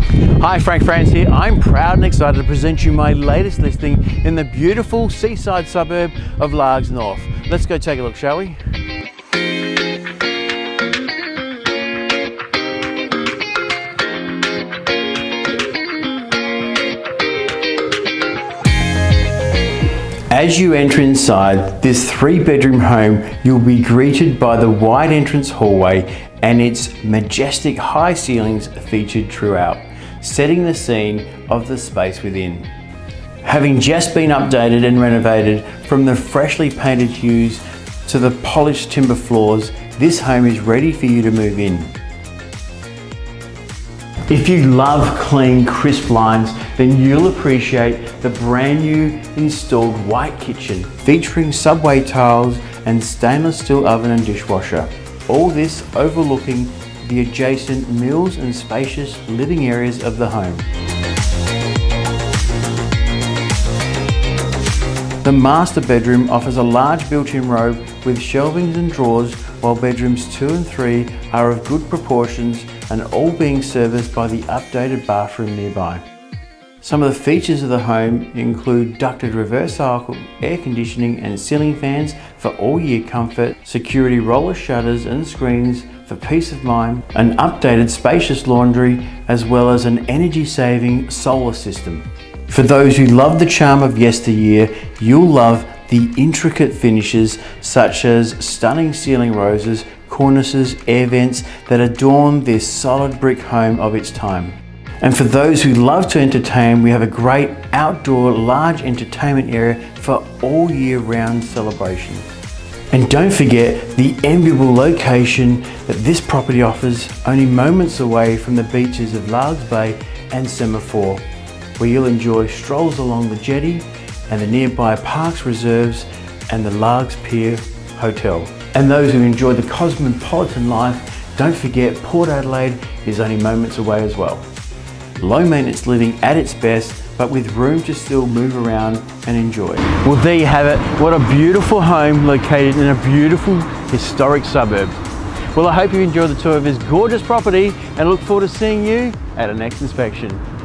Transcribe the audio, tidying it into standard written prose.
Hi, Franze here. I'm proud and excited to present you my latest listing in the beautiful seaside suburb of Largs North. Let's go take a look, shall we? As you enter inside this 3-bedroom home, you'll be greeted by the wide entrance hallway and its majestic high ceilings featured throughout, setting the scene of the space within. Having just been updated and renovated from the freshly painted hues to the polished timber floors, this home is ready for you to move in. If you love clean, crisp lines, then you'll appreciate the brand new installed white kitchen featuring subway tiles and stainless steel oven and dishwasher. All this overlooking the adjacent meals and spacious living areas of the home. The master bedroom offers a large built-in robe with shelvings and drawers, while bedrooms 2 and 3 are of good proportions and all being serviced by the updated bathroom nearby. Some of the features of the home include ducted reverse cycle air conditioning and ceiling fans for all year comfort, security roller shutters and screens for peace of mind, an updated spacious laundry, as well as an energy saving solar system. For those who love the charm of yesteryear, you'll love the intricate finishes such as stunning ceiling roses, cornices, air vents that adorn this solid brick home of its time. And for those who love to entertain, we have a great outdoor large entertainment area for all year round celebrations. And don't forget the enviable location that this property offers, only moments away from the beaches of Largs Bay and Semaphore, where you'll enjoy strolls along the jetty and the nearby parks, reserves and the Largs Pier Hotel. And those who enjoy the cosmopolitan life, don't forget Port Adelaide is only moments away as well. Low maintenance living at its best, but with room to still move around and enjoy. Well, there you have it. What a beautiful home located in a beautiful historic suburb. Well, I hope you enjoyed the tour of this gorgeous property and look forward to seeing you at our next inspection.